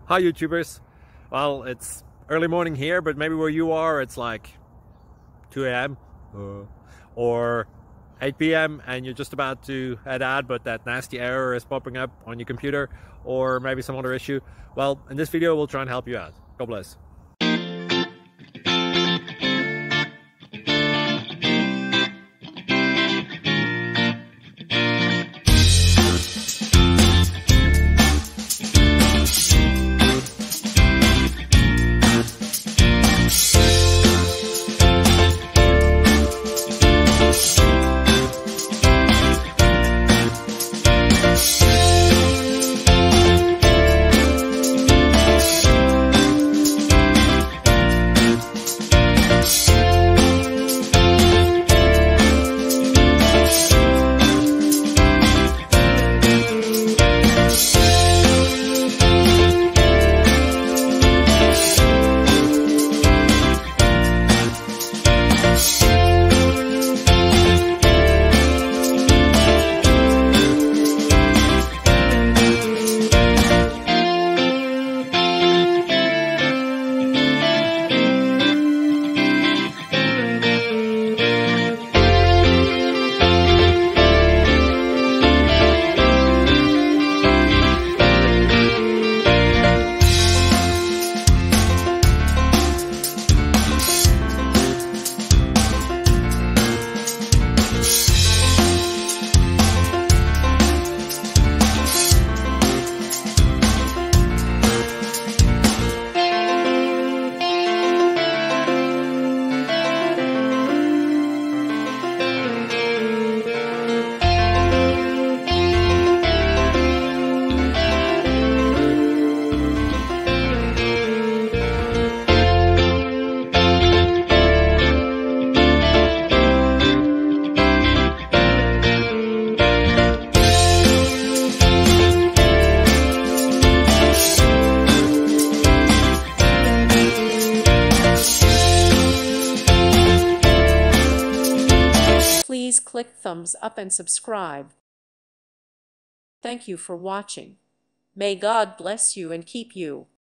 Hi YouTubers. Well, it's early morning here, but maybe where you are it's like 2 a.m. or 8 p.m. and you're just about to head out, but that nasty error is popping up on your computer, or maybe some other issue. Well, in this video we'll try and help you out. God bless. Please click thumbs up and subscribe. Thank you for watching. May God bless you and keep you.